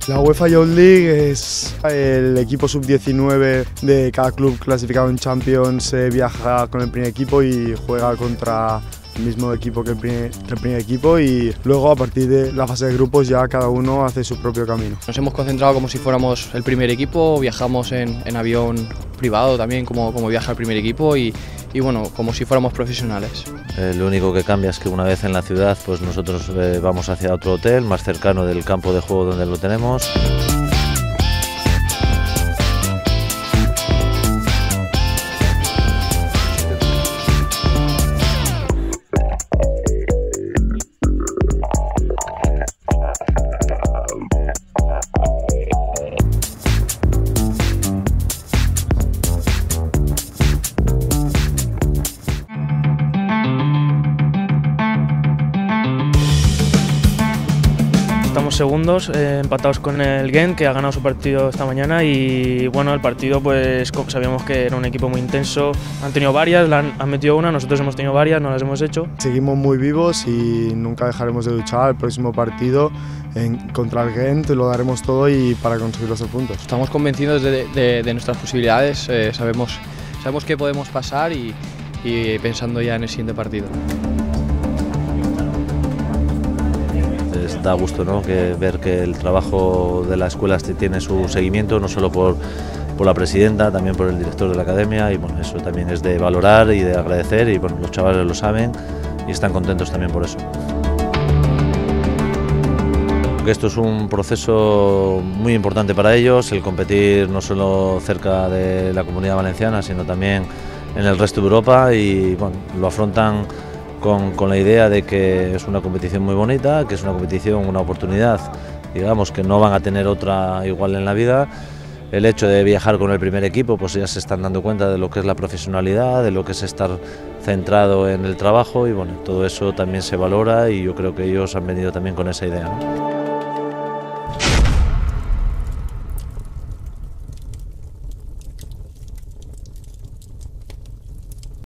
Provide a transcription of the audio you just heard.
La UEFA Youth League es el equipo sub-19 de cada club clasificado en Champions, viaja con el primer equipo y juega contra el mismo equipo que el primer equipo, y luego a partir de la fase de grupos ya cada uno hace su propio camino. Nos hemos concentrado como si fuéramos el primer equipo, viajamos en avión privado también como viaja el primer equipo y bueno, como si fuéramos profesionales. Lo único que cambia es que una vez en la ciudad, pues nosotros vamos hacia otro hotel más cercano del campo de juego donde lo tenemos. Estamos segundos, empatados con el Gent, que ha ganado su partido esta mañana, y bueno, el partido pues sabíamos que era un equipo muy intenso. Han tenido varias, han metido una, nosotros hemos tenido varias, no las hemos hecho. Seguimos muy vivos y nunca dejaremos de luchar. El próximo partido contra el Gent lo daremos todo y para conseguir los 3 puntos. Estamos convencidos de nuestras posibilidades, sabemos que podemos pasar y pensando ya en el siguiente partido. Da gusto, ¿no?, ver que el trabajo de la escuela tiene su seguimiento, no solo por la presidenta, también por el director de la academia, y bueno, eso también es de valorar y de agradecer, y bueno, los chavales lo saben y están contentos también por eso. Esto es un proceso muy importante para ellos, el competir no solo cerca de la Comunidad Valenciana, sino también en el resto de Europa, y bueno, lo afrontan con la idea de que es una competición muy bonita, que es una competición, una oportunidad, digamos, que no van a tener otra igual en la vida. El hecho de viajar con el primer equipo, pues ya se están dando cuenta de lo que es la profesionalidad, de lo que es estar centrado en el trabajo, y bueno, todo eso también se valora, y yo creo que ellos han venido también con esa idea, ¿no?